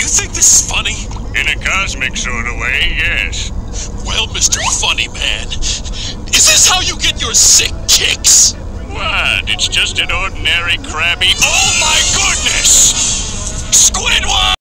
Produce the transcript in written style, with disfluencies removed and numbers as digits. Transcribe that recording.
think this is funny? In a cosmic sort of way, yes. Well, Mr. Funny Man, is this how you get your sick kicks? What? It's just an ordinary crabby... Oh my goodness! Squidward!